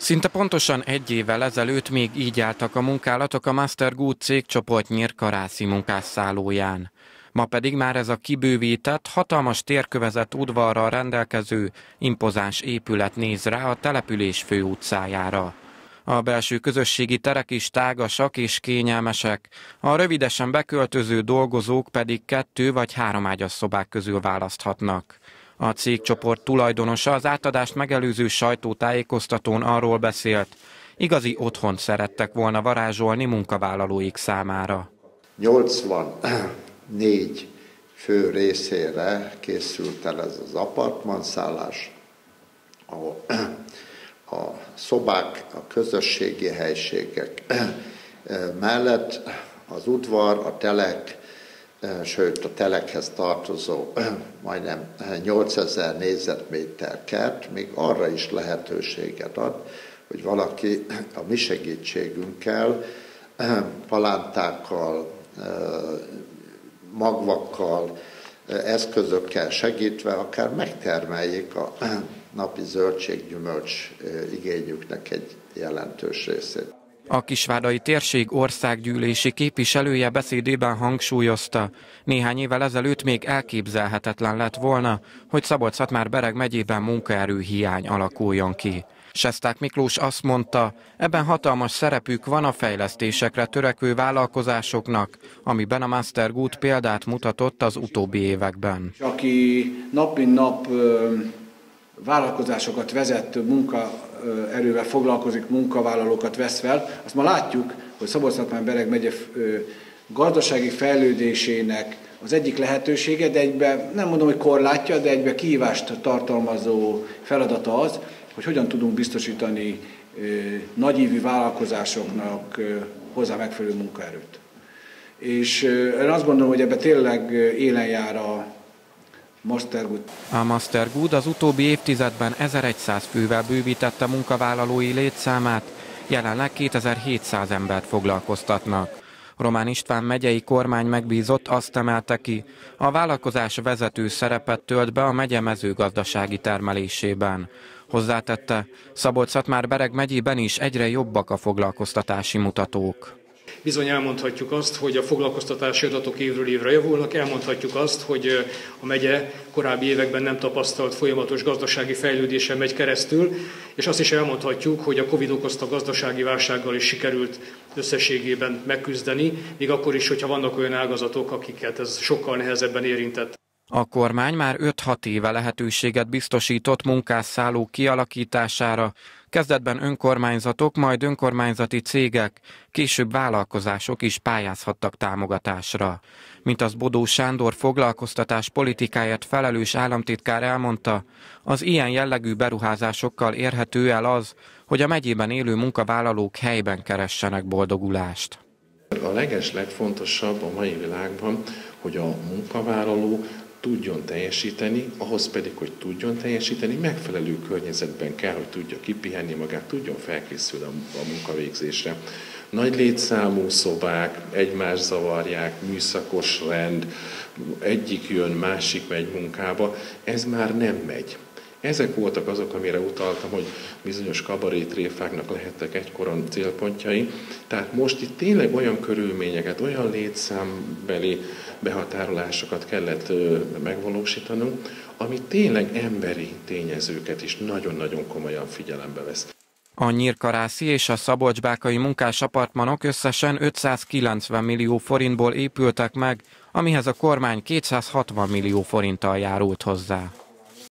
Szinte pontosan egy évvel ezelőtt még így álltak a munkálatok a Master Good cégcsoport nyírkarászi munkásszállóján. Ma pedig már ez a kibővített, hatalmas térkövezett udvarral rendelkező, impozáns épület néz rá a település főutcájára. A belső közösségi terek is tágasak és kényelmesek, a rövidesen beköltöző dolgozók pedig 2 vagy 3 ágyas szobák közül választhatnak. A cégcsoport tulajdonosa az átadást megelőző sajtótájékoztatón arról beszélt, igazi otthont szerettek volna varázsolni munkavállalóik számára. 84 fő részére készült el ez az apartmanszállás, ahol a szobák, a közösségi helységek mellett az udvar, a telek, sőt a telekhez tartozó majdnem 8000 négyzetméter kert még arra is lehetőséget ad, hogy valaki a mi segítségünkkel, palántákkal, magvakkal, eszközökkel segítve akár megtermeljék a napi zöldséggyümölcs igényüknek egy jelentős részét. A kisvárdai térség országgyűlési képviselője beszédében hangsúlyozta, néhány évvel ezelőtt még elképzelhetetlen lett volna, hogy Szabolcs-Szatmár-Bereg megyében munkaerőhiány alakuljon ki. Sesták Miklós azt mondta, ebben hatalmas szerepük van a fejlesztésekre törekvő vállalkozásoknak, amiben a Master Good példát mutatott az utóbbi években. Aki nap mint nap vállalkozásokat vezet, munkaerővel foglalkozik, munkavállalókat vesz fel, azt ma látjuk, hogy Szabolcs-Szatmár-Bereg megye gazdasági fejlődésének az egyik lehetősége, de egyben nem mondom, hogy korlátja, de egyben kihívást tartalmazó feladata az, hogy hogyan tudunk biztosítani nagyívű vállalkozásoknak hozzá megfelelő munkaerőt. És én azt gondolom, hogy ebben tényleg élen jár a Master Good. A Master Good az utóbbi évtizedben 1100 fővel bővítette munkavállalói létszámát, jelenleg 2700 embert foglalkoztatnak. Román István megyei kormány megbízott azt emelte ki, a vállalkozás vezető szerepet tölt be a megye mezőgazdasági termelésében. Hozzátette, Szabolcs-Szatmár-Bereg megyében is egyre jobbak a foglalkoztatási mutatók. Bizony elmondhatjuk azt, hogy a foglalkoztatási adatok évről évre javulnak, elmondhatjuk azt, hogy a megye korábbi években nem tapasztalt folyamatos gazdasági fejlődésen megy keresztül, és azt is elmondhatjuk, hogy a Covid okozta gazdasági válsággal is sikerült összességében megküzdeni, még akkor is, hogyha vannak olyan ágazatok, akiket ez sokkal nehezebben érintett. A kormány már 5-6 éve lehetőséget biztosított munkásszállók kialakítására, kezdetben önkormányzatok, majd önkormányzati cégek, később vállalkozások is pályázhattak támogatásra. Mint az Bodó Sándor foglalkoztatás politikáért felelős államtitkár elmondta, az ilyen jellegű beruházásokkal érhető el az, hogy a megyében élő munkavállalók helyben keressenek boldogulást. A legfontosabb a mai világban, hogy a munkavállaló tudjon teljesíteni, ahhoz pedig, hogy tudjon teljesíteni, megfelelő környezetben kell, hogy tudja kipihenni magát, tudjon felkészülni a munkavégzésre. Nagy létszámú szobák, egymást zavarják, műszakos rend, egyik jön, másik megy munkába, ez már nem megy. Ezek voltak azok, amire utaltam, hogy bizonyos kabarétréfáknak lehettek egykoron célpontjai. Tehát most itt tényleg olyan körülményeket, olyan létszámbeli behatárolásokat kellett megvalósítanunk, ami tényleg emberi tényezőket is nagyon-nagyon komolyan figyelembe vesz. A nyírkarászi és a szabolcsbákai munkás apartmanok összesen 590 millió forintból épültek meg, amihez a kormány 260 millió forinttal járult hozzá.